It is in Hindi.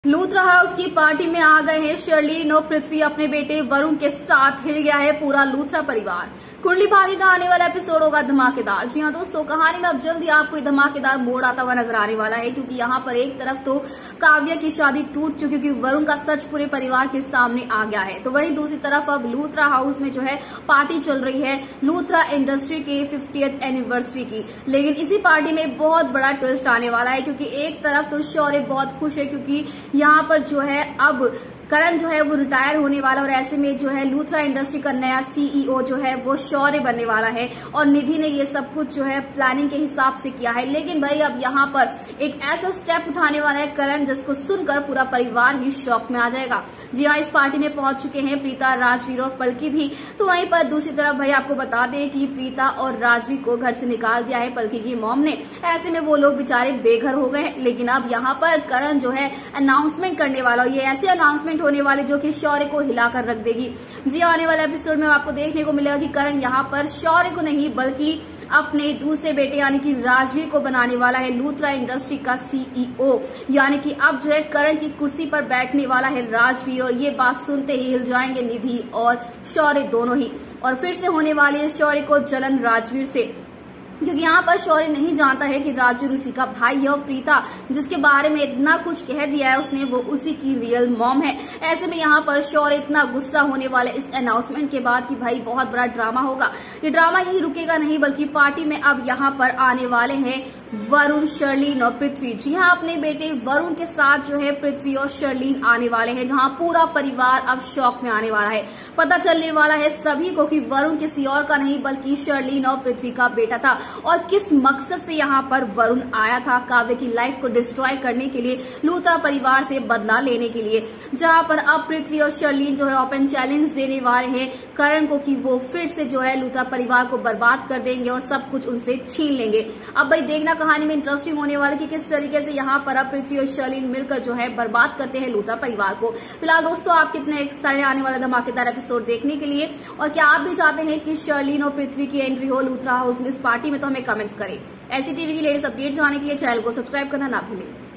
लूथरा हाउस की पार्टी में आ गए हैं शर्लीन और पृथ्वी। अपने बेटे वरुण के साथ हिल गया है पूरा लूथरा परिवार। कुंडली भाग्य का आने वाला एपिसोड होगा धमाकेदार। जी हाँ दोस्तों, कहानी में अब जल्दी आपको धमाकेदार मोड़ आता हुआ नजर आने वाला है, क्योंकि यहाँ पर एक तरफ तो काव्या की शादी टूट चुकी, क्योंकि वरुण का सच पूरे परिवार के सामने आ गया है, तो वहीं दूसरी तरफ अब लूथरा हाउस में जो है पार्टी चल रही है लूथरा इंडस्ट्री के 50th एनिवर्सरी की। लेकिन इसी पार्टी में बहुत बड़ा ट्विस्ट आने वाला है, क्योंकि एक तरफ तो शौर्य बहुत खुश है, क्योंकि यहाँ पर जो है अब करण जो है वो रिटायर होने वाला, और ऐसे में जो है लूथरा इंडस्ट्री का नया सीईओ जो है वो शौर्य बनने वाला है, और निधि ने ये सब कुछ जो है प्लानिंग के हिसाब से किया है। लेकिन भाई अब यहाँ पर एक ऐसा स्टेप उठाने वाला है करण, जिसको सुनकर पूरा परिवार ही शॉक में आ जाएगा। जी हाँ, इस पार्टी में पहुंच चुके हैं प्रीता, राजवीर और पलकी भी। तो वहीं पर दूसरी तरफ भाई आपको बता दें कि प्रीता और राजवीर को घर से निकाल दिया है पलकी की मॉम ने। ऐसे में वो लोग बेचारे बेघर हो गए। लेकिन अब यहाँ पर करण जो है अनाउंसमेंट करने वाला, ये ऐसे अनाउंसमेंट होने वाले जो कि शौर्य को हिलाकर रख देगी। जी, आने वाले एपिसोड में आपको देखने को मिलेगा कि करण यहाँ पर शौर्य को नहीं बल्कि अपने दूसरे बेटे यानी कि राजवीर को बनाने वाला है लूथरा इंडस्ट्री का सीईओ। यानी कि अब जो है करण की कुर्सी पर बैठने वाला है राजवीर, और ये बात सुनते ही हिल जाएंगे निधि और शौर्य दोनों ही। और फिर से होने वाली है शौर्य को जलन राजवीर से, क्योंकि यहाँ पर शौर्य नहीं जानता है कि राजवीर उसी का भाई है, और प्रीता जिसके बारे में इतना कुछ कह दिया है उसने, वो उसी की रियल मॉम है। ऐसे में यहाँ पर शौर्य इतना गुस्सा होने वाला है इस अनाउंसमेंट के बाद कि भाई बहुत बड़ा ड्रामा होगा। ये ड्रामा यही रुकेगा नहीं, बल्कि पार्टी में अब यहाँ पर आने वाले हैं वरुण, शर्लीन और पृथ्वी। जी हाँ, अपने बेटे वरुण के साथ जो है पृथ्वी और शर्लीन आने वाले हैं, जहाँ पूरा परिवार अब शॉक में आने वाला है। पता चलने वाला है सभी को कि वरुण किसी और का नहीं बल्कि शर्लीन और पृथ्वी का बेटा था, और किस मकसद से यहाँ पर वरुण आया था काव्य की लाइफ को डिस्ट्रॉय करने के लिए, लूथरा परिवार से बदला लेने के लिए। जहाँ पर अब पृथ्वी और शर्लीन जो है ओपन चैलेंज देने वाले हैं करण को कि वो फिर से जो है लूथरा परिवार को बर्बाद कर देंगे और सब कुछ उनसे छीन लेंगे। अब भाई देखना कहानी में इंटरेस्टिंग होने वाला कि किस तरीके से यहाँ पर अब पृथ्वी और शर्लीन मिलकर जो है बर्बाद करते हैं लूथरा परिवार को। फिलहाल दोस्तों, आप कितने एक्साइटेड आने वाला धमाकेदार एपिसोड देखने के लिए, और क्या आप भी चाहते हैं कि शर्लीन और पृथ्वी की एंट्री हो लूथरा हाउस में इस पार्टी में, तो हमें कमेंट्स करें। ऐसी टीवी की लेटेस्ट अपडेट जानने के लिए चैनल को सब्सक्राइब करना ना भूलें।